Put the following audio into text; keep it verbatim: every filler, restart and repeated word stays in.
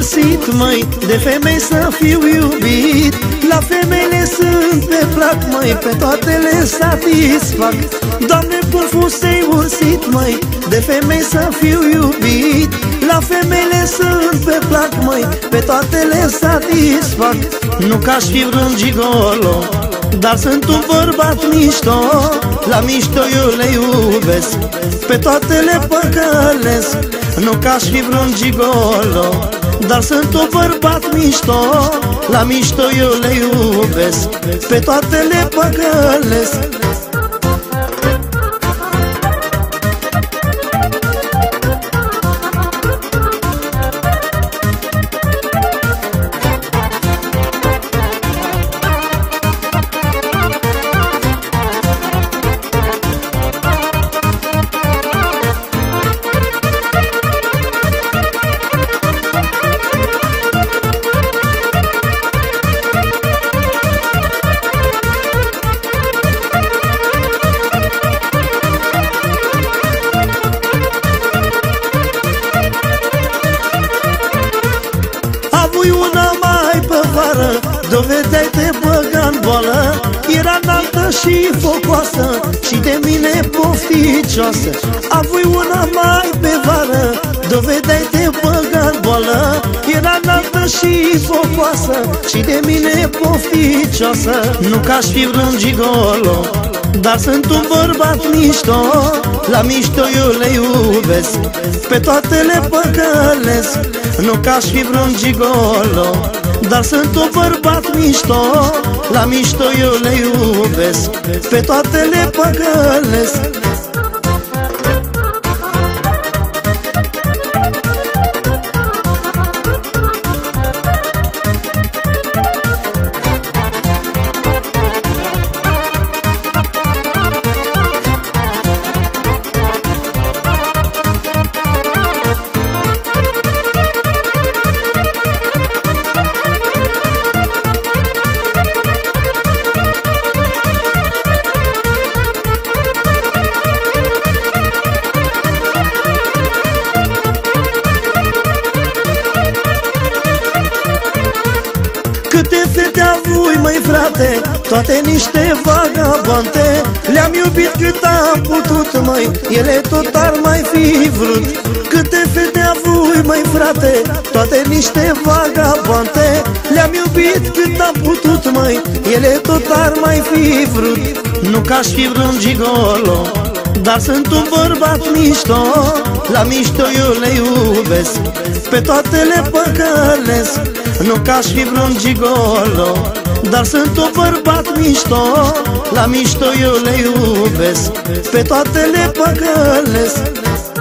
ursit, măi, de femei să fiu iubit. La femeile sunt pe plac, măi, pe toate le satisfac. Doamne, cum fusei ursit, măi, de femei să fiu iubit. La femeile sunt pe plac, măi, pe toate le satisfac. Nu că aș fi vreun gigolo, dar sunt un bărbat mișto. La mișto eu le iubesc, pe toate le păcălesc. Nu că aș fi vreun gigolo, dar sunt un bărbat mișto. La mișto eu le iubesc, pe toate le păcălesc. Una mai pe vară, dovedeai te băga-n boală. Era înaltă și focoasă și de mine pofticioasă. Avui una mai pe vară, dovedeai te băga-n boală. Era înaltă și focoasă și de mine pofticioasă. Nu că aș fi vreun gigolo, dar sunt un bărbat mișto. La mișto eu le iubesc, pe toate le păcălesc. Nu că aș fi vreun gigolo, dar sunt un bărbat mișto. La mișto eu le iubesc, pe toate le păcălesc. Câte fete avui, măi frate, toate niște vagabonte. Le-am iubit cât am putut, măi, ele tot ar mai fi vrut. Câte fete avui, măi frate, toate niște vagabonte. Le-am iubit cât am putut, măi, ele tot ar mai fi vrut. Nu că aș fi vreun gigolo, dar sunt un bărbat mișto. La mișto eu le iubesc, pe toate le păcălesc. Nu că aș fi vreun gigolo, dar sunt un bărbat mișto. La mișto eu le iubesc, pe toate le păcălesc.